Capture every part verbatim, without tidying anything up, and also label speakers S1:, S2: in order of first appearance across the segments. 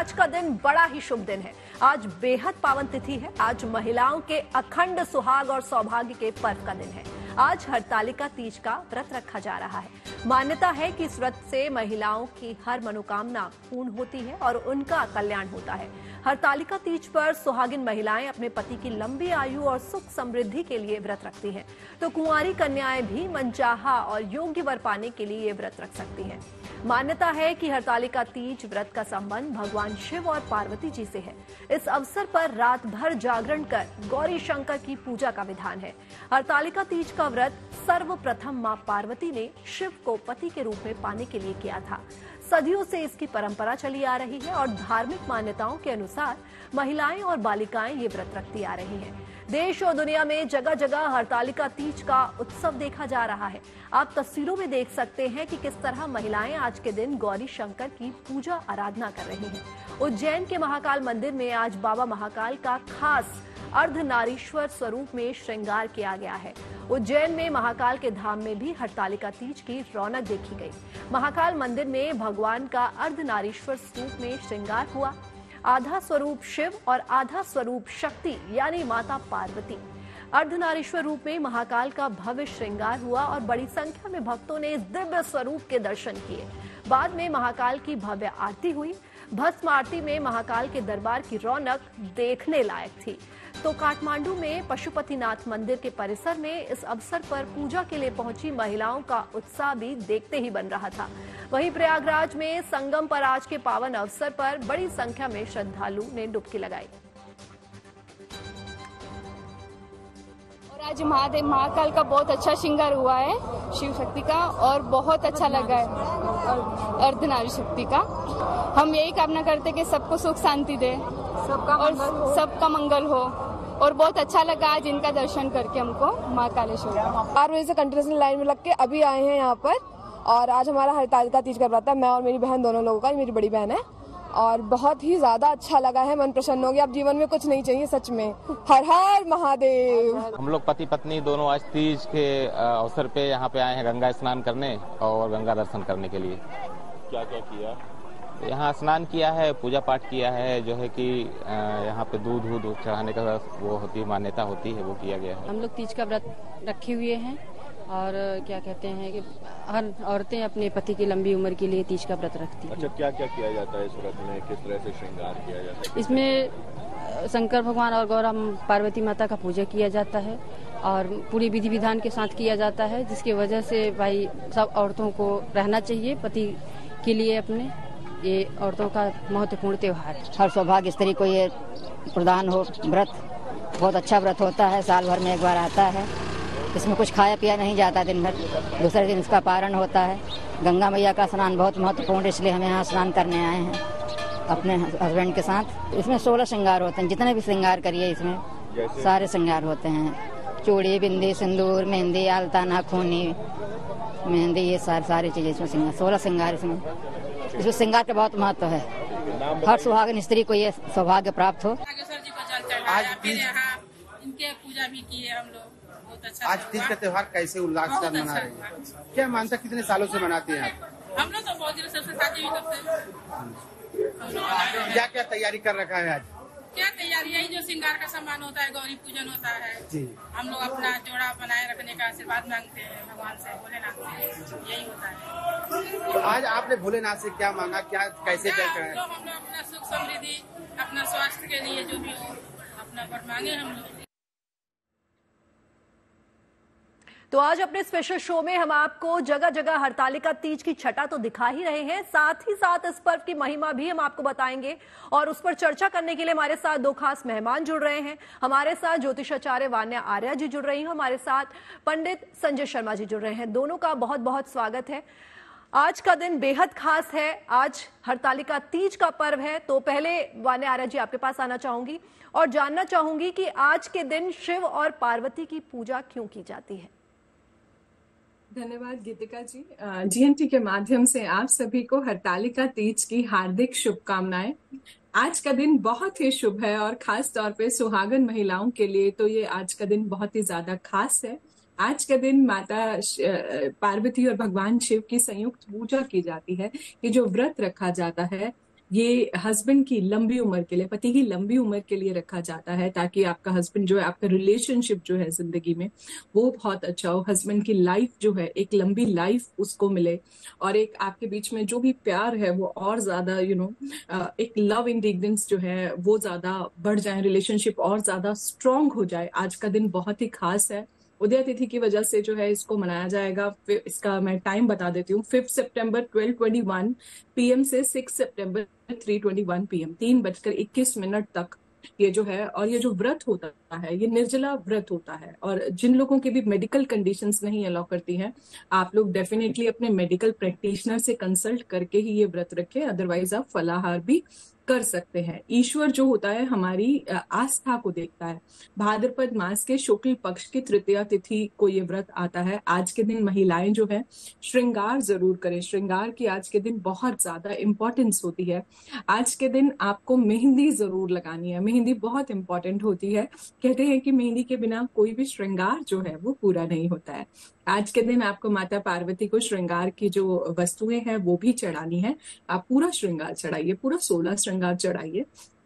S1: आज का दिन बड़ा ही शुभ दिन है। आज बेहद पावन तिथि है। आज महिलाओं के अखंड सुहाग और सौभाग्य के पर्व का दिन है। आज हरतालिका तीज का व्रत रखा जा रहा है। मान्यता है कि इस व्रत से महिलाओं की हर मनोकामना पूर्ण होती है और उनका कल्याण होता है। हरतालिका तीज पर सुहागिन महिलाएं अपने पति की लंबी आयु और सुख समृद्धि के लिए व्रत रखती हैं, तो कुंवारी कन्याएं भी मनचाहा और योग्य वर पाने के लिए ये व्रत रख सकती हैं। मान्यता है कि हरतालिका तीज व्रत का संबंध भगवान शिव और पार्वती जी से है। इस अवसर पर रात भर जागरण कर गौरी शंकर की पूजा का विधान है। हरतालिका तीज का व्रत सर्वप्रथम मां पार्वती ने शिव को पति के रूप में पाने के लिए किया था। सदियों से इसकी परंपरा चली आ रही है और धार्मिक मान्यताओं के अनुसार महिलाएं और बालिकाएं ये व्रत रखती आ रही हैं। देश और दुनिया में जगह जगह हरतालिका तीज का उत्सव देखा जा रहा है। आप तस्वीरों में देख सकते हैं कि किस तरह महिलाएं आज के दिन गौरी शंकर की पूजा आराधना कर रही हैं। उज्जैन के महाकाल मंदिर में आज बाबा महाकाल का खास अर्धनारीश्वर स्वरूप में श्रृंगार किया गया है। उज्जैन में महाकाल के धाम में भी हरतालिका तीज की रौनक देखी गई। महाकाल मंदिर में भगवान का अर्धनारीश्वर स्वरूप में श्रृंगार हुआ। आधा स्वरूप शिव और आधा स्वरूप शक्ति यानी माता पार्वती। अर्धनारीश्वर रूप में महाकाल का भव्य श्रृंगार हुआ और बड़ी संख्या में भक्तों ने इस दिव्य स्वरूप के दर्शन किए। बाद में महाकाल की भव्य आरती हुई। भस्म आरती में महाकाल के दरबार की रौनक देखने लायक थी। तो काठमांडू में पशुपतिनाथ मंदिर के परिसर में इस अवसर पर पूजा के लिए पहुंची महिलाओं का उत्साह भी देखते ही बन रहा था। वहीं प्रयागराज में संगम पर आज के पावन अवसर पर बड़ी संख्या में श्रद्धालु ने डुबकी लगाई।
S2: और आज महादेव महाकाल का बहुत अच्छा श्रृंगार हुआ है शिव शक्ति का, और बहुत अच्छा लगा है और अर्धनारी शक्ति का। हम यही कामना करते कि सबको सुख शांति दे, सबका और सबका मंगल हो। और बहुत अच्छा लगा आज इनका दर्शन करके हमको महाकालेश्वर का।
S3: चार बजे से कंटिन्यूसली लाइन में लग के अभी आए हैं यहाँ पर, और आज हमारा हरतालिका तीज का व्रत है। मैं और मेरी बहन दोनों लोगों का, मेरी बड़ी बहन है, और बहुत ही ज्यादा अच्छा लगा है। मन प्रसन्न हो गया। अब जीवन में कुछ नहीं चाहिए सच में। हर हर महादेव।
S4: हम लोग पति पत्नी दोनों आज तीज के अवसर पे यहाँ पे आए हैं गंगा स्नान करने और गंगा दर्शन करने के लिए।
S5: क्या क्या किया?
S4: यहाँ स्नान किया है, पूजा पाठ किया है, जो है कि यहाँ पे दूध दूध चढ़ाने का वो होती है, मान्यता होती है, वो किया गया है।
S6: हम लोग तीज का व्रत रखे हुए हैं और क्या कहते हैं कि हर औरतें अपने पति की लंबी उम्र के लिए तीज का व्रत रखती हैं।
S5: अच्छा, क्या क्या किया जाता है इस व्रत में? किस तरह से श्रृंगार किया जाता है?
S6: इसमें शंकर भगवान और गौरा पार्वती माता का पूजा किया जाता है और पूरी विधि विधान के साथ किया जाता है, जिसकी वजह से भाई सब औरतों को रहना चाहिए पति के लिए अपने। ये औरतों का महत्वपूर्ण त्योहार है।
S7: हर सौभाग्य स्त्री को ये प्रदान हो व्रत। बहुत अच्छा व्रत होता है, साल भर में एक बार आता है। इसमें कुछ खाया पिया नहीं जाता दिन भर। दूसरे दिन इसका पारण होता है। गंगा मैया का स्नान बहुत महत्वपूर्ण, इसलिए हम यहाँ स्नान करने आए हैं अपने हस्बैंड के साथ। इसमें सोलह श्रृंगार होते हैं। जितने भी श्रृंगार करिए इसमें सारे श्रृंगार होते हैं। चूड़ी, बिंदी, सिंदूर, मेहंदी, आलता, नाखूनी, मेहंदी, ये सारी सारी चीजें इसमें श्रृंगार, सोलह श्रृंगार इसमें। इसमें श्रृंगार का बहुत महत्व है। हर सुहागिन स्त्री को ये सौभाग्य प्राप्त हो।
S8: आज तीज इनके पूजा भी की है हम लोग। बहुत अच्छा। आज तीज का त्योहार कैसे उल्लास से मना रहे हैं? क्या मानता कितने सालों से मनाते हैं आप?
S9: हम लोग तो बहुत दिनों से शादी भी करते हैं।
S8: क्या क्या तैयारी कर रखा है आज?
S9: क्या तैयारी? यही जो श्रृंगार का सामान होता है, गौरी पूजन होता है जी। हम लोग अपना जोड़ा बनाए रखने का आशीर्वाद मांगते हैं भगवान से, भोलेनाथ से। यही होता है।
S8: तो आज आपने भोलेनाथ से क्या मांगा? क्या कैसे क्या है?
S9: तो हम लोग अपना सुख समृद्धि, अपना स्वास्थ्य के लिए जो भी हो अपना वर मांगे हम लोग।
S1: तो आज अपने स्पेशल शो में हम आपको जगह जगह हरतालिका तीज की छटा तो दिखा ही रहे हैं, साथ ही साथ इस पर्व की महिमा भी हम आपको बताएंगे। और उस पर चर्चा करने के लिए हमारे साथ दो खास मेहमान जुड़ रहे हैं। हमारे साथ ज्योतिषाचार्य वान्या आर्या जी जुड़ रही हैं, हमारे साथ पंडित संजय शर्मा जी जुड़ रहे हैं। दोनों का बहुत बहुत स्वागत है। आज का दिन बेहद खास है। आज हरतालिका तीज का पर्व है। तो पहले वान्या आर्या जी आपके पास आना चाहूंगी और जानना चाहूंगी कि आज के दिन शिव और पार्वती की पूजा क्यों की जाती है।
S10: धन्यवाद गीतिका जी। जीएनटी के माध्यम से आप सभी को हरतालिका तीज की हार्दिक शुभकामनाएं। आज का दिन बहुत ही शुभ है और खास तौर पे सुहागन महिलाओं के लिए तो ये आज का दिन बहुत ही ज्यादा खास है। आज के दिन माता पार्वती और भगवान शिव की संयुक्त पूजा की जाती है। ये जो व्रत रखा जाता है ये हस्बैंड की लंबी उम्र के लिए, पति की लंबी उम्र के लिए रखा जाता है, ताकि आपका हस्बैंड जो है, आपका रिलेशनशिप जो है जिंदगी में वो बहुत अच्छा हो, हस्बैंड की लाइफ जो है एक लंबी लाइफ उसको मिले, और एक आपके बीच में जो भी प्यार है वो और ज्यादा यू नो एक लव इंग्रेडिएंट्स जो है वो ज्यादा बढ़ जाए, रिलेशनशिप और ज्यादा स्ट्रांग हो जाए। आज का दिन बहुत ही खास है, उदय तिथि की वजह से जो है इसको मनाया जाएगा। फिर इसका मैं टाइम बता देती हूँ, फिफ्थ सितंबर ट्वेल्व ट्वेंटी वन पीएम से सिक्स सितंबर थ्री ट्वेंटी वन पीएम, तीन बजकर इक्कीस मिनट तक ये जो है। और ये जो व्रत होता है ये निर्जला व्रत होता है, और जिन लोगों की भी मेडिकल कंडीशंस नहीं अलाउ करती हैं, आप लोग डेफिनेटली अपने मेडिकल प्रैक्टिशनर से कंसल्ट करके ही ये व्रत रखें, अदरवाइज आप फलाहार भी कर सकते हैं। ईश्वर जो होता है हमारी आस्था को देखता है। भाद्रपद मास के शुक्ल पक्ष की तृतीया तिथि को ये व्रत आता है। आज के दिन महिलाएं जो है श्रृंगार जरूर करें, श्रृंगार की आज के दिन बहुत ज्यादा इंपॉर्टेंस होती है। आज के दिन आपको मेहंदी जरूर लगानी है, मेहंदी बहुत इंपॉर्टेंट होती है। कहते हैं कि मेहंदी के बिना कोई भी श्रृंगार जो है वो पूरा नहीं होता है। आज के दिन आपको माता पार्वती को श्रृंगार की जो वस्तुएं हैं वो भी चढ़ानी है। आप पूरा श्रृंगार चढ़ाइए, पूरा सोलह श्रृंगार चढ़ाइए।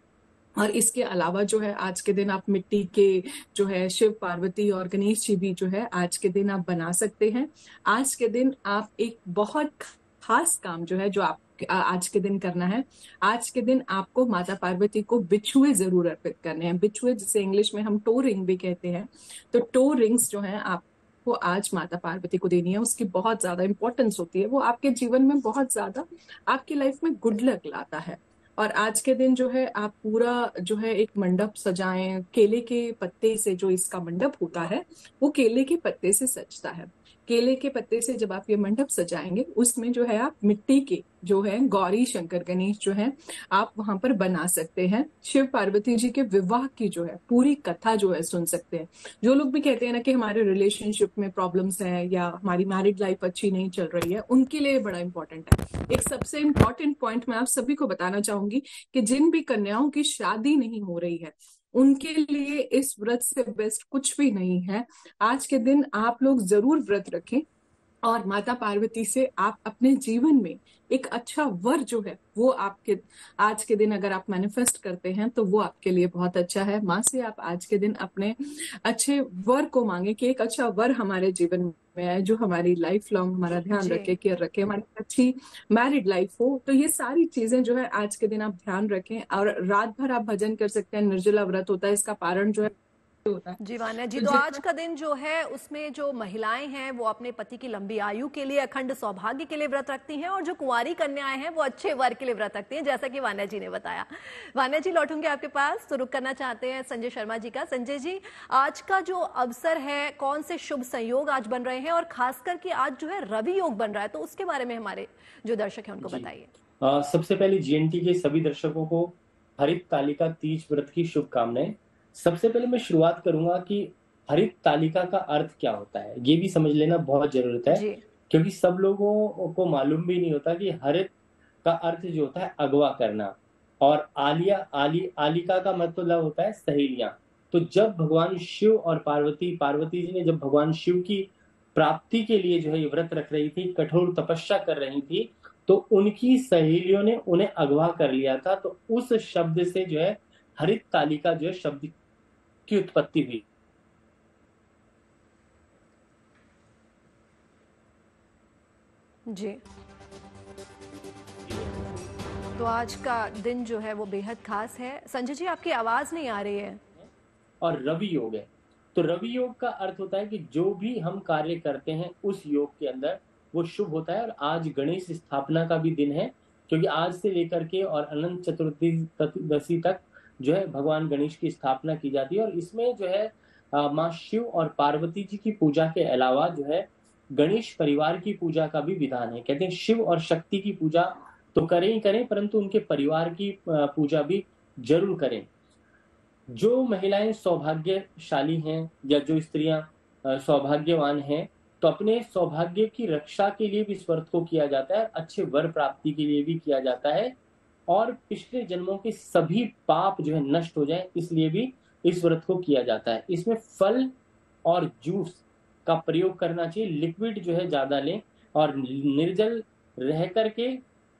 S10: और इसके अलावा जो है आज के दिन आप मिट्टी के जो है शिव पार्वती और गणेश जी भी जो है आज के दिन आप बना सकते हैं। आज के दिन आप एक बहुत खास काम जो है जो आप आज के दिन करना है, आज के दिन आपको माता पार्वती को बिछुए जरूर अर्पित करने हैं। बिछुए जिसे इंग्लिश में हम टो रिंग भी कहते हैं, तो टो रिंग्स जो है आप वो आज माता पार्वती को देनी है। उसकी बहुत ज्यादा इंपॉर्टेंस होती है, वो आपके जीवन में बहुत ज्यादा आपकी लाइफ में गुड लक लाता है। और आज के दिन जो है आप पूरा जो है एक मंडप सजाएं, केले के पत्ते से जो इसका मंडप होता है वो केले के पत्ते से सजता है। केले के पत्ते से जब आप ये मंडप सजाएंगे उसमें जो है आप मिट्टी के जो है गौरी शंकर गणेश जो है आप वहां पर बना सकते हैं। शिव पार्वती जी के विवाह की जो है पूरी कथा जो है सुन सकते हैं। जो लोग भी कहते हैं ना कि हमारे रिलेशनशिप में प्रॉब्लम्स हैं या हमारी मैरिड लाइफ अच्छी नहीं चल रही है, उनके लिए बड़ा इंपॉर्टेंट है। एक सबसे इम्पोर्टेंट पॉइंट मैं आप सभी को बताना चाहूंगी कि जिन भी कन्याओं की शादी नहीं हो रही है उनके लिए इस व्रत से बेस्ट कुछ भी नहीं है। आज के दिन आप लोग जरूर व्रत रखें और माता पार्वती से आप अपने जीवन में एक अच्छा वर जो है वो आपके आज के दिन अगर आप मैनिफेस्ट करते हैं तो वो आपके लिए बहुत अच्छा है। माँ से आप आज के दिन अपने अच्छे वर को मांगे कि एक अच्छा वर हमारे जीवन में है जो हमारी लाइफ लॉन्ग हमारा ध्यान रखे, केयर रखे, हमारी अच्छी मैरिड लाइफ हो। तो ये सारी चीजें जो है आज के दिन आप ध्यान रखें। और रात भर आप भजन कर सकते हैं, निर्जला व्रत होता है, इसका पारण जो है होता है।
S1: जी वान्या जी, तो आज का दिन जो है उसमें जो महिलाएं हैं वो अपने पति की लंबी आयु के लिए, अखंड सौभाग्य के लिए व्रत रखती हैं, और जो कुंवारी कन्याएं हैं वो अच्छे वर के लिए व्रत रखती हैं, जैसा कि वान्या जी ने बताया। वान्या जी लौटूंगे आपके पास, तो रुक करना चाहते हैं संजय शर्मा जी का। संजय जी, आज का जो अवसर है, कौन से शुभ संयोग आज बन रहे हैं, और खासकर कि आज जो है रवि योग बन रहा है, तो उसके बारे में हमारे जो दर्शक हैं उनको बताइए।
S11: सबसे पहले जीएनटी के सभी दर्शकों को हरित तालिका तीज व्रत की शुभकामनाएं। सबसे पहले मैं शुरुआत करूंगा कि हरित तालिका का अर्थ क्या होता है, ये भी समझ लेना बहुत जरूरत है, क्योंकि सब लोगों को मालूम भी नहीं होता कि हरित का अर्थ जो होता है अगवा करना, और आलिया आली आलिका का मतलब होता है सहेलियां। तो जब भगवान शिव और पार्वती पार्वती जी ने जब भगवान शिव की प्राप्ति के लिए जो है ये व्रत रख रही थी, कठोर तपस्या कर रही थी, तो उनकी सहेलियों ने उन्हें अगवा कर लिया था। तो उस शब्द से जो है हरित तालिका जो है शब्द की उत्पत्ति हुई।
S1: जी, तो आज का दिन जो है वो बेहद खास है। संजय जी आपकी आवाज नहीं आ रही है।
S11: और रवि योग है, तो रवि योग का अर्थ होता है कि जो भी हम कार्य करते हैं उस योग के अंदर वो शुभ होता है। और आज गणेश स्थापना का भी दिन है, क्योंकि आज से लेकर के और अनंत चतुर्दशी तक जो है भगवान गणेश की स्थापना की जाती है। और इसमें जो है माँ शिव और पार्वती जी की पूजा के अलावा जो है गणेश परिवार की पूजा का भी विधान है। कहते हैं शिव और शक्ति की पूजा तो करें ही करें, परंतु उनके परिवार की पूजा भी जरूर करें। जो महिलाएं सौभाग्यशाली हैं या जो स्त्रियां सौभाग्यवान हैं, तो अपने सौभाग्य की रक्षा के लिए भी इस व्रत को किया जाता है, अच्छे वर प्राप्ति के लिए भी किया जाता है, और पिछले जन्मों के सभी पाप जो है नष्ट हो जाए इसलिए भी इस व्रत को किया जाता है। इसमें फल और जूस का प्रयोग करना चाहिए, लिक्विड जो है ज्यादा लें, और निर्जल रह करके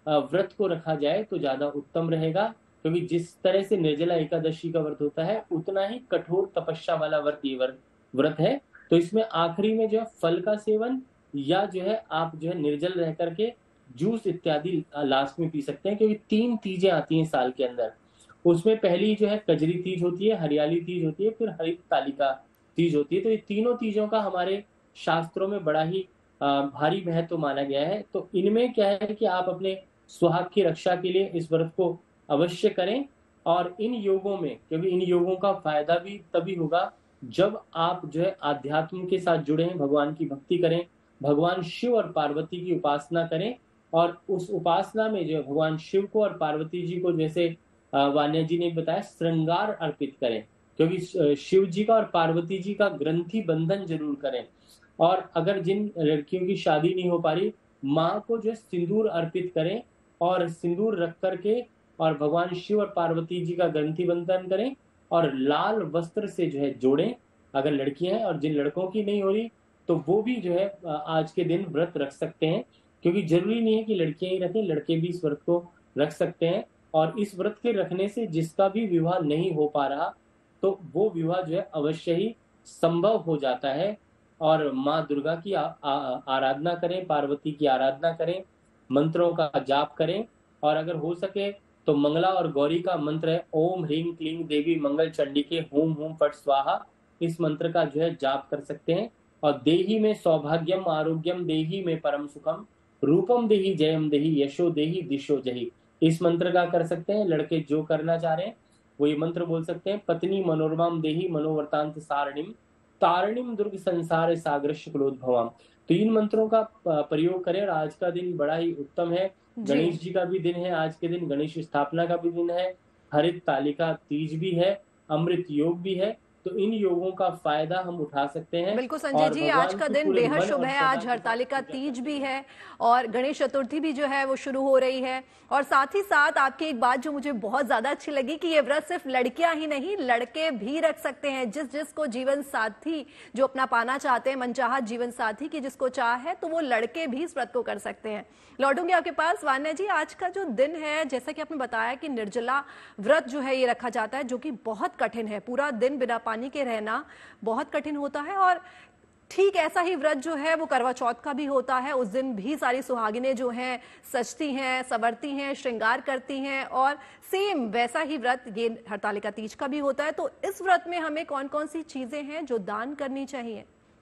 S11: व्रत को रखा जाए तो ज्यादा उत्तम रहेगा, क्योंकि जिस तरह से निर्जला एकादशी का व्रत होता है उतना ही कठोर तपस्या वाला व्रत ये व्रत है। तो इसमें आखिरी में जो है फल का सेवन या जो है आप जो है निर्जल रह करके जूस इत्यादि लास्ट में पी सकते हैं, क्योंकि तीन तीजें आती हैं साल के अंदर। उसमें पहली जो है कजरी तीज होती है, हरियाली तीज होती है, फिर हरित तालिका तीज होती है। तो ये तीनों तीजों का हमारे शास्त्रों में बड़ा ही भारी महत्व माना गया है। तो इनमें क्या है कि आप अपने सुहाग की रक्षा के लिए इस व्रत को अवश्य करें। और इन योगों में, क्योंकि इन योगों का फायदा भी तभी होगा जब आप जो है आध्यात्म के साथ जुड़े हैं, भगवान की भक्ति करें, भगवान शिव और पार्वती की उपासना करें, और उस उपासना में जो भगवान शिव को और पार्वती जी को, जैसे वान्या जी ने बताया, श्रृंगार अर्पित करें, क्योंकि शिव जी का और पार्वती जी का ग्रंथि बंधन जरूर करें। और अगर जिन लड़कियों की शादी नहीं हो पा रही, माँ को जो है सिंदूर अर्पित करें और सिंदूर रख करके और भगवान शिव और पार्वती जी का ग्रंथि बंधन करें और लाल वस्त्र से जो है जोड़ें अगर लड़कियां हैं। और जिन लड़कों की नहीं हो रही तो वो भी जो है आज के दिन व्रत रख सकते हैं, क्योंकि जरूरी नहीं है कि लड़कियां ही रखें, लड़के भी इस व्रत को रख सकते हैं। और इस व्रत के रखने से जिसका भी विवाह नहीं हो पा रहा तो वो विवाह जो है अवश्य ही संभव हो जाता है। और माँ दुर्गा की आ, आ, आराधना करें, पार्वती की आराधना करें, मंत्रों का जाप करें। और अगर हो सके तो मंगला और गौरी का मंत्र है ओम ह्रीं क्लीं देवी मंगल चंडी के हूम हूम फट स्वाहा, इस मंत्र का जो है जाप कर सकते हैं। और देही में सौभाग्यम आरोग्यम देही में परम सुखम रूपम देही जयम देही यशो देही दिशो जही, इस मंत्र का कर सकते हैं। लड़के जो करना चाह रहे हैं वो ये मंत्र बोल सकते हैं। पत्नी मनोरमाम देही मनोवर्तांत सारणिम तारणिम दुर्ग संसार सागर क्रोधभवाम। तो इन मंत्रों का प्रयोग करें। और आज का दिन बड़ा ही उत्तम है, गणेश जी का भी दिन है आज के दिन, गणेश स्थापना का भी दिन है, हरित तालिका तीज भी है, अमृत योग भी है। तो इन योगों का फायदा हम उठा सकते हैं।
S1: बिल्कुल संजय जी, आज का दिन बेहद शुभ है। आज हरतालिका तीज भी है और गणेश चतुर्थी भी जो है वो शुरू हो रही है। और साथ ही साथ आपकी एक बात जो मुझे बहुत ज्यादा अच्छी लगी कि ये व्रत सिर्फ लड़कियां ही नहीं, लड़के भी रख सकते हैं। जिस जिसको जीवन साथी जो अपना पाना चाहते हैं, मनचाहा जीवन साथी की जिसको चाह है, तो वो लड़के भी इस व्रत को कर सकते हैं। लौटूंगी आपके पास वान्या जी। आज का जो दिन है, जैसा कि आपने बताया कि निर्जला व्रत जो है ये रखा जाता है, जो कि बहुत कठिन है। पूरा दिन बिना पानी के रहना बहुत कठिन होता है। और ठीक ऐसा ही व्रत जो है वो करवा चौथ का भी होता है। उस दिन भी सारी सुहागिनें जो हैं सजती हैं, संवरती हैं, श्रृंगार करती हैं। और सेम वैसा ही व्रत ये हरतालिका तीज का भी होता है। तो इस व्रत में हमें कौन कौन सी चीजें हैं जो दान करनी चाहिए?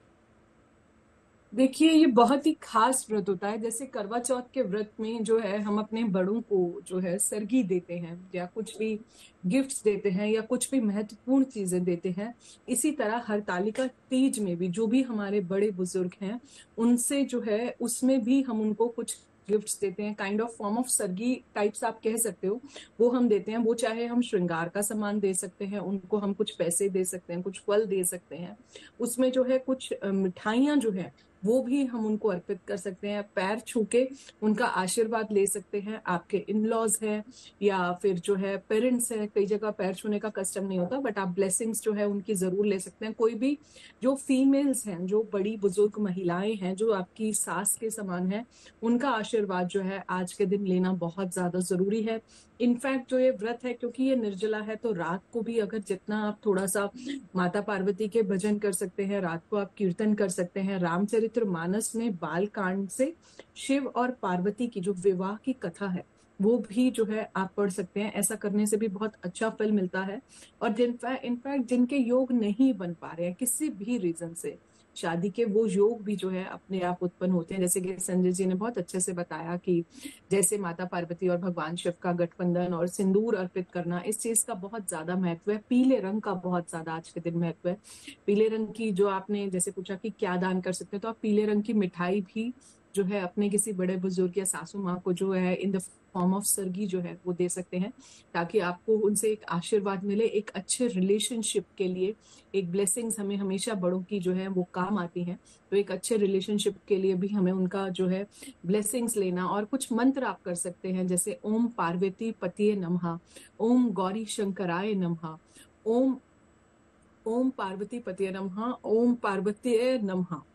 S10: देखिए, ये बहुत ही खास व्रत होता है। जैसे करवा चौथ के व्रत में जो है हम अपने बड़ों को जो है सरगी देते हैं या कुछ भी गिफ्ट्स देते हैं या कुछ भी महत्वपूर्ण चीजें देते हैं। इसी तरह हरतालिका तीज में भी जो भी हमारे बड़े बुजुर्ग हैं उनसे जो है उसमें भी हम उनको कुछ गिफ्ट्स देते हैं। काइंड ऑफ फॉर्म ऑफ सरगी टाइप्स आप कह सकते हो, वो हम देते हैं। वो चाहे हम श्रृंगार का सामान दे सकते हैं, उनको हम कुछ पैसे दे सकते हैं, कुछ फल दे सकते हैं। उसमें जो है कुछ मिठाइयां जो है वो भी हम उनको अर्पित कर सकते हैं। पैर छू के उनका आशीर्वाद ले सकते हैं। आपके इन लॉज हैं या फिर जो है पेरेंट्स हैं, कई जगह पैर छूने का कस्टम नहीं होता, बट आप ब्लेसिंग्स जो है उनकी जरूर ले सकते हैं। कोई भी जो फीमेल्स हैं, जो बड़ी बुजुर्ग महिलाएं हैं, जो आपकी सास के समान है, उनका आशीर्वाद जो है आज के दिन लेना बहुत ज्यादा जरूरी है। इनफैक्ट जो ये व्रत है, क्योंकि ये निर्जला है, तो रात को भी अगर जितना आप थोड़ा सा माता पार्वती के भजन कर सकते हैं, रात को आप कीर्तन कर सकते हैं। रामचरित्र मानस में बाल कांड से शिव और पार्वती की जो विवाह की कथा है वो भी जो है आप पढ़ सकते हैं। ऐसा करने से भी बहुत अच्छा फल मिलता है। और इनफैक्ट जिनके योग नहीं बन पा रहे हैं किसी भी रीजन से शादी के, वो योग भी जो है अपने आप उत्पन्न होते हैं। जैसे कि संजय जी ने बहुत अच्छे से बताया कि जैसे माता पार्वती और भगवान शिव का गठबंधन और सिंदूर अर्पित करना, इस चीज का बहुत ज्यादा महत्व है। पीले रंग का बहुत ज्यादा आज के दिन महत्व है। पीले रंग की जो आपने जैसे पूछा कि क्या दान कर सकते हैं, तो आप पीले रंग की मिठाई भी जो है अपने किसी बड़े बुजुर्ग या सासू माँ को जो है इन द फॉर्म ऑफ सरगी जो है वो दे सकते हैं, ताकि आपको उनसे एक आशीर्वाद मिले। एक अच्छे रिलेशनशिप के लिए एक ब्लेसिंग्स हमें हमेशा बड़ों की जो है वो काम आती हैं। तो एक अच्छे रिलेशनशिप के लिए भी हमें उनका जो है ब्लेसिंग्स लेना। और कुछ मंत्र आप कर सकते हैं, जैसे ओम पार्वती पतिये नमः, ओम गौरी शंकराय नमः, ओम ओम पार्वती पतिये नमः, ओम पार्वतीये नमः।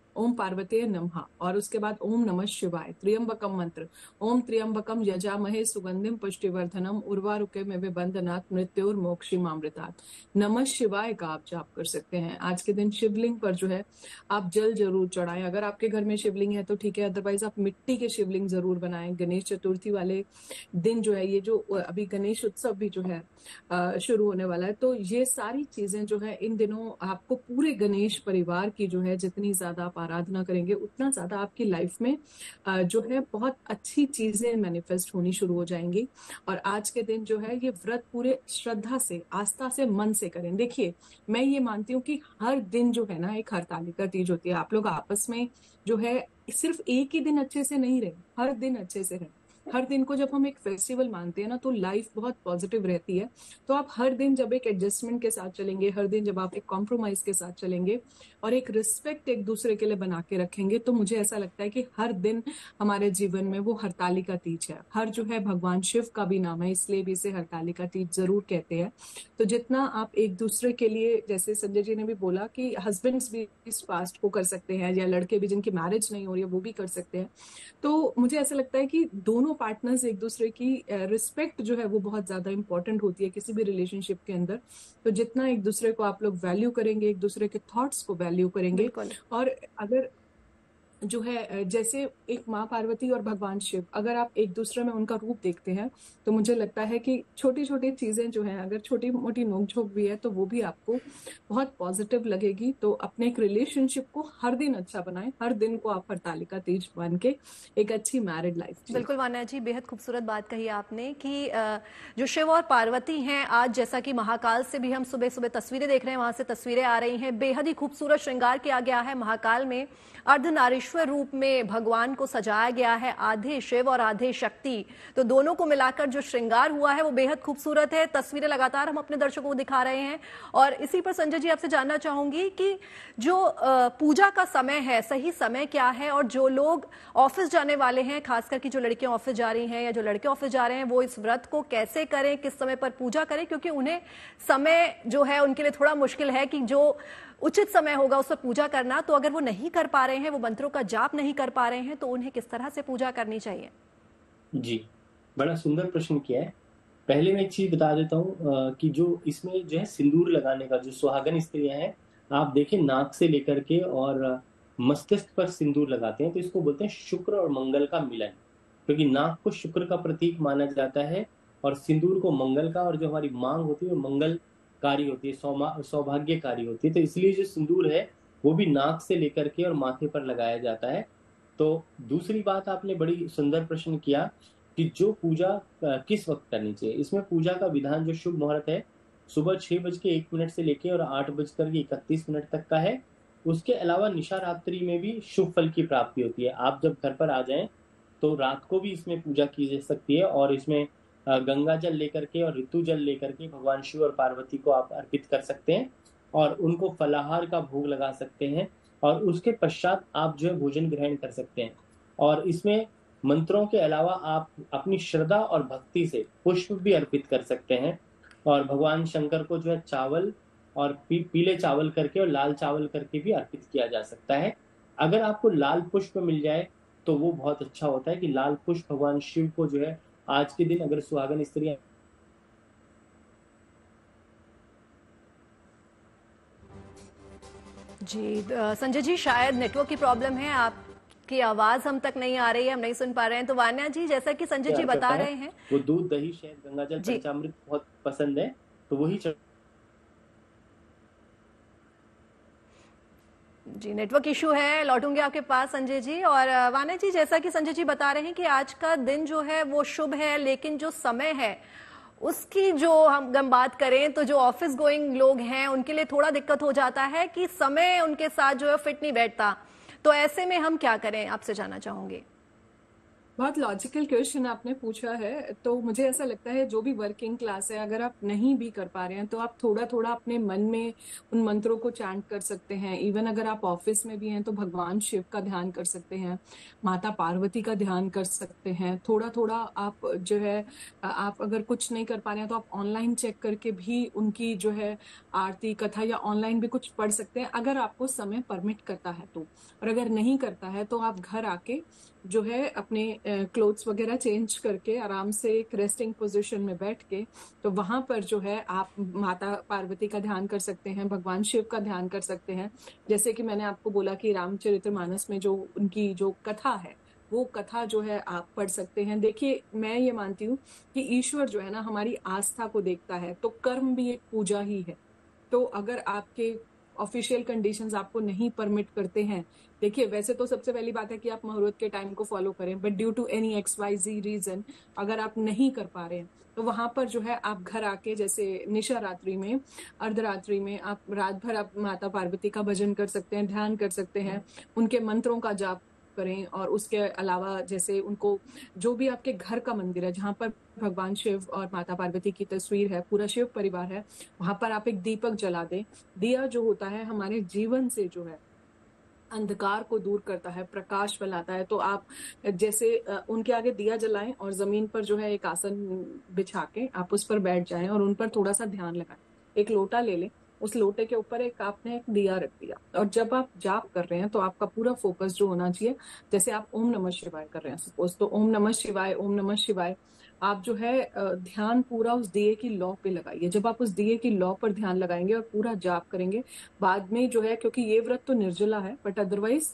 S10: ओम पार्वती नमः, और उसके बाद ओम नमः शिवाय, त्र्यंबकम मंत्र, ओम त्र्यंबकम यजामहे सुगंधिम पुष्टिवर्धनम उर्वारुकमिव बंधनात् मृत्योर्मोक्षीमामृतात्। नमः शिवाय का आप जाप कर सकते हैं। आज के दिन शिवलिंग पर जो है आप जल जरूर चढ़ाएं। अगर आपके घर में शिवलिंग है तो ठीक है, अदरवाइज आप मिट्टी के शिवलिंग जरूर बनाएं। गणेश चतुर्थी वाले दिन जो है, ये जो अभी गणेश उत्सव भी जो है शुरू होने वाला है, तो ये सारी चीजें जो है इन दिनों आपको पूरे गणेश परिवार की जो है जितनी ज्यादा आप आराधना करेंगे उतना ज्यादा आपकी लाइफ में जो है बहुत अच्छी चीजें मैनिफेस्ट होनी शुरू हो जाएंगी। और आज के दिन जो है ये व्रत पूरे श्रद्धा से, आस्था से, मन से करें। देखिए, मैं ये मानती हूँ कि हर दिन जो है ना एक हरतालिका तीज होती है। आप लोग आपस में जो है सिर्फ एक ही दिन अच्छे से नहीं रहे, हर दिन अच्छे से रहे। हर दिन को जब हम एक फेस्टिवल मानते हैं ना तो लाइफ बहुत पॉजिटिव रहती है। तो आप हर दिन जब एक एडजस्टमेंट के साथ चलेंगे, हर दिन जब आप एक कॉम्प्रोमाइज के साथ चलेंगे और एक रिस्पेक्ट एक दूसरे के लिए बना के रखेंगे, तो मुझे ऐसा लगता है कि हर दिन हमारे जीवन में वो हरतालिका तीज है। हर जो है भगवान शिव का भी नाम है, इसलिए भी इसे हरतालिका तीज जरूर कहते हैं। तो जितना आप एक दूसरे के लिए, जैसे संजय जी ने भी बोला कि हस्बैंड्स भी इस फास्ट को कर सकते हैं या लड़के भी जिनकी मैरिज नहीं हो रही है वो भी कर सकते हैं। तो मुझे ऐसा लगता है कि दोनों पार्टनर्स एक दूसरे की रिस्पेक्ट जो है वो बहुत ज्यादा इंपॉर्टेंट होती है किसी भी रिलेशनशिप के अंदर। तो जितना एक दूसरे को आप लोग वैल्यू करेंगे, एक दूसरे के थॉट्स को वैल्यू करेंगे, और अगर जो है जैसे एक माँ पार्वती और भगवान शिव, अगर आप एक दूसरे में उनका रूप देखते हैं तो मुझे लगता है कि छोटी छोटी चीजें जो हैं, अगर छोटी मोटी नोकझोंक भी है तो वो भी आपको बहुत पॉजिटिव लगेगी। तो अपने एक रिलेशनशिप को हर दिन अच्छा बनाएं, हर दिन को आप हरतालिका तीज बन के एक अच्छी मैरिड लाइफ।
S1: बिल्कुल वान्या जी, बेहद खूबसूरत बात कही आपने कि जो शिव और पार्वती हैं, आज जैसा कि महाकाल से भी हम सुबह सुबह तस्वीरें देख रहे हैं, वहां से तस्वीरें आ रही हैं, बेहद ही खूबसूरत श्रृंगार किया गया है। महाकाल में अर्धनारीश्वर रूप में भगवान को सजाया गया है, आधे शिव और आधे शक्ति। तो दोनों को मिलाकर जो श्रृंगार हुआ है वो बेहद खूबसूरत है। तस्वीरें लगातार हम अपने दर्शकों को दिखा रहे हैं। और इसी पर संजय जी आपसे जानना चाहूंगी कि जो पूजा का समय है, सही समय क्या है, और जो लोग ऑफिस जाने वाले हैं, खासकर की जो लड़कियां ऑफिस जा रही हैं या जो लड़के ऑफिस जा रहे हैं, वो इस व्रत को कैसे करें, किस समय पर पूजा करें, क्योंकि उन्हें समय जो है उनके लिए थोड़ा मुश्किल है कि जो उचित समय होगा उस पर पूजा करना। तो अगर वो नहीं कर पा रहे हैं, वो मंत्रों का जाप नहीं कर पा रहे हैं, तो उन्हें किस तरह से पूजा करनी चाहिए?
S11: जी, बड़ा सुंदर प्रश्न किया है। पहले मैं एक चीज बता देता हूँ कि जो इसमें जो है सिंदूर लगाने का, जो सुहागन स्त्रियां हैं, आप देखें नाक से लेकर के और मस्तिष्क पर सिंदूर लगाते हैं, तो इसको बोलते हैं शुक्र और मंगल का मिलन, क्योंकि नाक को शुक्र का प्रतीक माना जाता है और सिंदूर को मंगल का, और जो हमारी मांग होती है वो मंगलकारी होती है, सौभाग्यकारी होती है। तो इसलिए जो सिंदूर है वो भी नाक से लेकर के और माथे पर लगाया जाता है। तो दूसरी बात, आपने बड़ी सुंदर प्रश्न किया कि जो पूजा किस वक्त करनी चाहिए। इसमें पूजा का विधान, जो शुभ मुहूर्त है, सुबह छह बज के एक मिनट से लेके और आठ बजकर के इकतीस मिनट तक का है। उसके अलावा निशा रात्रि में भी शुभ फल की प्राप्ति होती है। आप जब घर पर आ जाएं तो रात को भी इसमें पूजा की जा सकती है, और इसमें गंगा जल लेकर के और ऋतु जल लेकर के भगवान शिव और पार्वती को आप अर्पित कर सकते हैं और उनको फलाहार का भोग लगा सकते हैं, और उसके पश्चात आप जो है भोजन ग्रहण कर सकते हैं। और इसमें मंत्रों के अलावा आप अपनी श्रद्धा और भक्ति से पुष्प भी अर्पित कर सकते हैं, और भगवान शंकर को जो है चावल और पी, पीले चावल करके और लाल चावल करके भी अर्पित किया जा सकता है। अगर आपको लाल पुष्प मिल जाए तो वो बहुत अच्छा होता है कि लाल पुष्प भगवान शिव को जो है आज के दिन अगर सुहागन स्त्रियां
S1: जी संजय जी, शायद नेटवर्क की प्रॉब्लम है, आपकी आवाज हम तक नहीं आ रही है, हम नहीं सुन पा रहे हैं। तो वान्या जी, जैसा कि संजय जी बता रहे हैं,
S11: वो दूध, दही, शहद, गंगाजल, पंचामृत बहुत पसंद है, तो वही
S1: जी। नेटवर्क इशू है, लौटूंगे आपके पास संजय जी। और वान्या जी, जैसा कि संजय जी बता रहे हैं कि आज का दिन जो है वो शुभ है, लेकिन जो समय है उसकी जो हम हम बात करें तो जो ऑफिस गोइंग लोग हैं उनके लिए थोड़ा दिक्कत हो जाता है कि समय उनके साथ जो है फिट नहीं बैठता। तो ऐसे में हम क्या करें, आपसे जानना चाहूंगे।
S10: बहुत लॉजिकल क्वेश्चन आपने पूछा है। तो मुझे ऐसा लगता है जो भी वर्किंग क्लास है, अगर आप नहीं भी कर पा रहे हैं तो आप थोड़ा थोड़ा अपने मन में उन मंत्रों को चैंट कर सकते हैं। इवन अगर आप ऑफिस में भी हैं तो भगवान शिव का ध्यान कर सकते हैं, माता पार्वती का ध्यान कर सकते हैं। थोड़ा थोड़ा आप जो है, आप अगर कुछ नहीं कर पा रहे हैं तो आप ऑनलाइन चेक करके भी उनकी जो है आरती कथा या ऑनलाइन भी कुछ पढ़ सकते हैं, अगर आपको समय परमिट करता है तो। और अगर नहीं करता है तो आप घर आके जो है अपने क्लोथ्स वगैरह चेंज करके आराम से एक रेस्टिंग पोजीशन में बैठ के, तो वहां पर जो है आप माता पार्वती का ध्यान कर सकते हैं, भगवान शिव का ध्यान कर सकते हैं। जैसे कि मैंने आपको बोला कि रामचरितमानस में जो उनकी जो कथा है, वो कथा जो है आप पढ़ सकते हैं। देखिए, मैं ये मानती हूँ कि ईश्वर जो है ना हमारी आस्था को देखता है, तो कर्म भी एक पूजा ही है। तो अगर आपके ऑफिशियल कंडीशंस आपको नहीं परमिट करते हैं, देखिए वैसे तो सबसे पहली बात है कि आप मुहूर्त के टाइम को फॉलो करें, but due to any X Y Z reason अगर आप नहीं कर पा रहे हैं तो वहां पर जो है आप घर आके, जैसे निशा रात्रि में, अर्धरात्रि में आप रात भर आप माता पार्वती का भजन कर सकते हैं, ध्यान कर सकते हैं, उनके मंत्रों का जाप करें। और उसके अलावा जैसे उनको जो भी आपके घर का मंदिर है जहां पर भगवान शिव और माता पार्वती की तस्वीर है, पूरा शिव परिवार है, वहां पर आप एक दीपक जला दें। दिया जो होता है हमारे जीवन से जो है अंधकार को दूर करता है, प्रकाश फैलाता है। तो आप जैसे उनके आगे दिया जलाएं और जमीन पर जो है एक आसन बिछा के आप उस पर बैठ जाएं और उन पर थोड़ा सा ध्यान लगाएं। एक लोटा ले लें, उस लोटे के ऊपर एक आपने एक दिया रख दिया, और जब आप जाप कर रहे हैं तो आपका पूरा फोकस जो होना चाहिए, जैसे आप ओम नमः शिवाय कर रहे हैं सपोज, तो ओम नमः शिवाय, ओम नमः शिवाय आप जो है ध्यान पूरा उस दिए की लौ पे लगाइए। जब आप उस दिए की लौ पर ध्यान लगाएंगे और पूरा जाप करेंगे, बाद में जो है, क्योंकि ये व्रत तो निर्जला है, बट अदरवाइज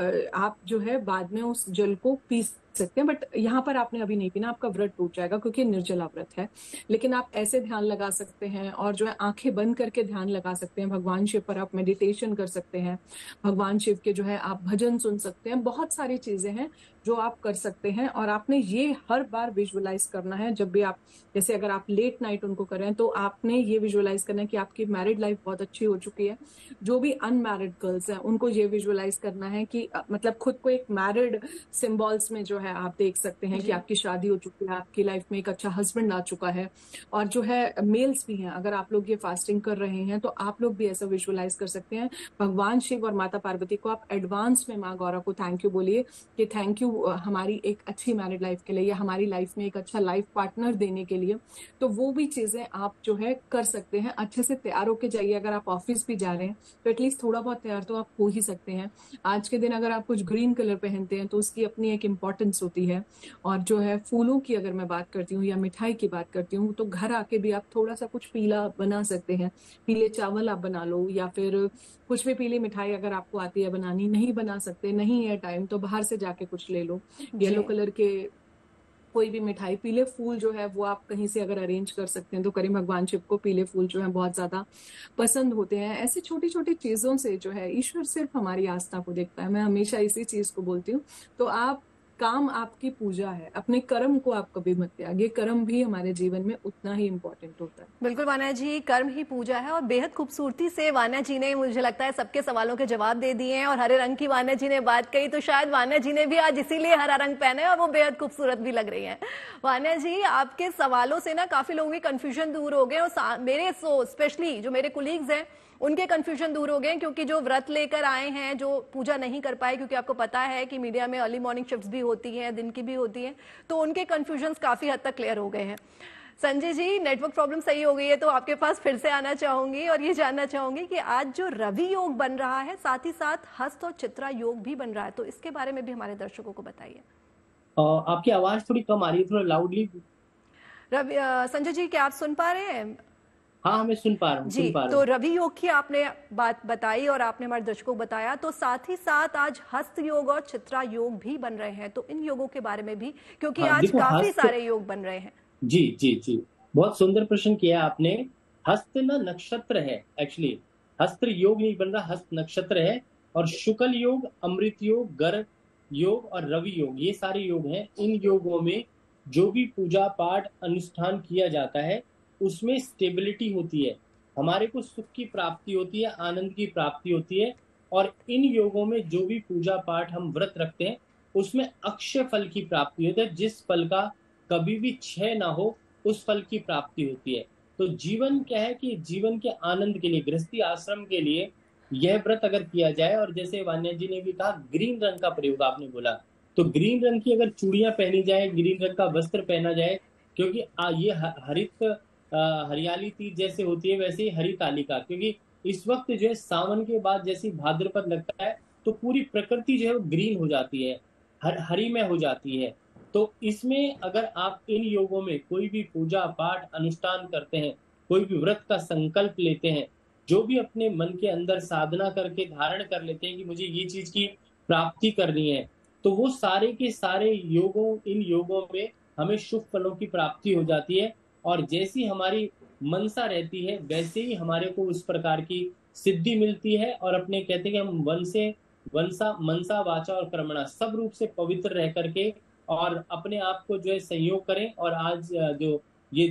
S10: आप जो है बाद में उस जल को पी सकते हैं। बट यहाँ पर आपने अभी नहीं पीना, आपका व्रत टूट जाएगा क्योंकि निर्जला व्रत है। लेकिन आप ऐसे ध्यान लगा सकते हैं और जो है आंखें बंद करके ध्यान लगा सकते हैं। भगवान शिव पर आप मेडिटेशन कर सकते हैं, भगवान शिव के जो है आप भजन सुन सकते हैं। बहुत सारी चीजें हैं जो आप कर सकते हैं, और आपने ये हर बार विजुअलाइज करना है। जब भी आप, जैसे अगर आप लेट नाइट उनको करें तो आपने ये विजुअलाइज करना है कि आपकी मैरिड लाइफ बहुत अच्छी हो चुकी है। जो भी अनमैरिड गर्ल्स हैं उनको ये विजुअलाइज करना है कि मतलब खुद को एक मैरिड सिंबल्स में जो है आप देख सकते हैं कि आपकी शादी हो चुकी है, आपकी लाइफ में एक अच्छा हस्बैंड आ चुका है। और जो है मेल्स भी हैं, अगर आप लोग ये फास्टिंग कर रहे हैं तो आप लोग भी ऐसा विजुअलाइज कर सकते हैं। भगवान शिव और माता पार्वती को आप एडवांस में माँ गौरा को थैंक यू बोलिए कि थैंक यू हमारी एक अच्छी मैरिड लाइफ के लिए, या हमारी लाइफ में एक अच्छा लाइफ पार्टनर देने के लिए। तो वो भी चीजें आप जो है कर सकते हैं। अच्छे से तैयार होके जाइए। अगर आप ऑफिस भी जा रहे हैं तो एटलीस्ट थोड़ा बहुत तैयार तो आप हो ही सकते हैं। आज के दिन अगर आप कुछ ग्रीन कलर पहनते हैं तो उसकी अपनी एक इम्पोर्टेंस होती है। और जो है फूलों की अगर मैं बात करती हूँ या मिठाई की बात करती हूँ, तो घर आके भी आप थोड़ा सा कुछ पीला बना सकते हैं। पीले चावल आप बना लो, या फिर कुछ भी पीली मिठाई अगर आपको आती है बनानी। नहीं बना सकते, नहीं है टाइम, तो बाहर से जाके कुछ ले लो। येलो कलर के कोई भी मिठाई, पीले फूल जो है वो आप कहीं से अगर अरेंज कर सकते हैं तो करें। भगवान शिव को पीले फूल जो है बहुत ज्यादा पसंद होते हैं। ऐसी छोटी छोटी चीजों से जो है ईश्वर सिर्फ हमारी आस्था को देखता है। मैं हमेशा इसी चीज को बोलती हूँ। तो आप, काम आपकी पूजा है, अपने कर्म को आप कभी मत त्यागिए। कर्म भी हमारे जीवन में उतना ही इम्पोर्टेंट होता है।
S1: बिल्कुल वान्या जी, कर्म ही पूजा है। और बेहद खूबसूरती से वान्या जी ने, मुझे लगता है, सबके सवालों के जवाब दे दिए हैं। और हरे रंग की वान्या जी ने बात कही, तो शायद वान्या जी ने भी आज इसीलिए हरा रंग पहना है और वो बेहद खूबसूरत भी लग रही है। वान्या जी, आपके सवालों से ना काफी लोगों की कंफ्यूजन दूर हो गए, और मेरे सो स्पेशली जो मेरे कोलीग्स हैं उनके कंफ्यूजन दूर हो गए, क्योंकि जो व्रत लेकर आए हैं, जो पूजा नहीं कर पाए, क्योंकि आपको पता है कि मीडिया में अर्ली मॉर्निंग शिफ्ट्स भी होती हैं, दिन की भी होती हैं, तो उनके कंफ्यूजन्स काफी हद तक क्लियर हो गए हैं। संजय जी, नेटवर्क प्रॉब्लम सही हो गई है तो आपके पास फिर से आना चाहूंगी और ये जानना चाहूंगी कि आज जो रवि योग बन रहा है, साथ ही साथ हस्त और चित्रा योग भी बन रहा है, तो इसके बारे में भी हमारे दर्शकों को बताइए।
S11: आपकी आवाज थोड़ी कम आ रही है, थोड़ा लाउडली।
S1: रवि, संजय जी, क्या आप सुन पा रहे हैं?
S11: हाँ, मैं सुन पा रहा हूँ।
S1: जी, तो रवि योग की आपने बात बताई और आपने हमारे दर्शकों को बताया, तो साथ ही साथ आज हस्त योग और चित्रा योग भी बन रहे हैं, तो इन योगों के बारे में भी, क्योंकि हाँ, आज काफी सारे योग बन रहे हैं।
S11: जी जी जी, बहुत सुंदर प्रश्न किया आपने। हस्त ना नक्षत्र है, एक्चुअली हस्त योग नहीं बन रहा, हस्त नक्षत्र है। और शुक्ल योग, अमृत योग, गर्ग योग और रवि योग, ये सारे योग हैं। इन योगों में जो भी पूजा पाठ अनुष्ठान किया जाता है उसमें स्टेबिलिटी होती है, हमारे को सुख की प्राप्ति होती है, आनंद की प्राप्ति होती है। और इन योगों में जो भी पूजा पाठ हम व्रत रखते हैं उसमें अक्षय फल की प्राप्ति होती है। जिस फल का कभी भी क्षय ना हो, उस फल की प्राप्ति होती है। तो जीवन क्या है कि जीवन के आनंद के लिए, गृहस्थी आश्रम के लिए यह व्रत अगर किया जाए, और जैसे वान्या जी ने भी कहा ग्रीन रंग का प्रयोग आपने बोला, तो ग्रीन रंग की अगर चूड़ियां पहनी जाए, ग्रीन रंग का वस्त्र पहना जाए, क्योंकि ये हरित हरियाली तीज जैसे होती है वैसे ही हरितालिका, क्योंकि इस वक्त जो है सावन के बाद जैसे भाद्रपद लगता है तो पूरी प्रकृति जो है वो ग्रीन हो जाती है, हर हरिमय हो जाती है। तो इसमें अगर आप इन योगों में कोई भी पूजा पाठ अनुष्ठान करते हैं, कोई भी व्रत का संकल्प लेते हैं, जो भी अपने मन के अंदर साधना करके धारण कर लेते हैं कि मुझे ये चीज की प्राप्ति करनी है, तो वो सारे के सारे योगों इन योगों में हमें शुभ फलों की प्राप्ति हो जाती है। और जैसी हमारी मनसा रहती है वैसे ही हमारे को उस प्रकार की सिद्धि मिलती है। और अपने कहते हैं कि हम वन से वंसा मनसा वाचा और कर्मणा सब रूप से पवित्र रह करके और अपने आप को जो है संयोग करें। और आज जो ये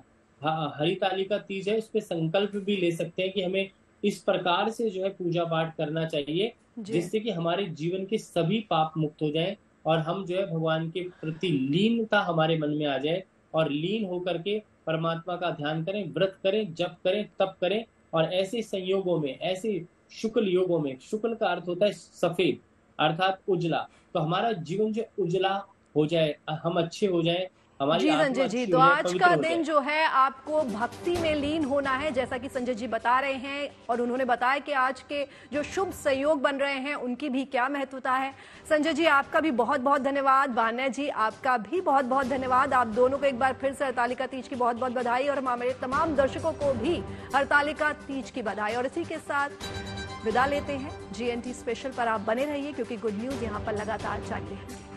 S11: हरितालिका तीज है उस पे संकल्प भी ले सकते हैं कि हमें इस प्रकार से जो है पूजा पाठ करना चाहिए, जिससे कि हमारे जीवन के सभी पाप मुक्त हो जाएं और हम जो है भगवान के प्रति लीनता हमारे मन में आ जाए और लीन होकर के परमात्मा का ध्यान करें, व्रत करें, जप करें, तप करें। और ऐसे संयोगों में, ऐसे शुक्ल योगों में, शुक्ल का अर्थ होता है सफेद अर्थात उजला, तो हमारा जीवन जो उजला हो जाए, हम अच्छे हो जाए, हमारी
S1: जी संजय जी। तो आज का दिन जो है आपको भक्ति में लीन होना है, जैसा कि संजय जी बता रहे हैं, और उन्होंने बताया कि आज के जो शुभ संयोग बन रहे हैं उनकी भी क्या महत्वता है। संजय जी आपका भी बहुत बहुत धन्यवाद, वान्या जी आपका भी बहुत बहुत धन्यवाद। आप दोनों को एक बार फिर से हरतालिका तीज की बहुत बहुत बधाई, और हमारे तमाम दर्शकों को भी हरतालिका तीज की बधाई। और इसी के साथ विदा लेते हैं। जीएनटी स्पेशल पर आप बने रहिए, क्योंकि गुड न्यूज यहाँ पर लगातार जारी है।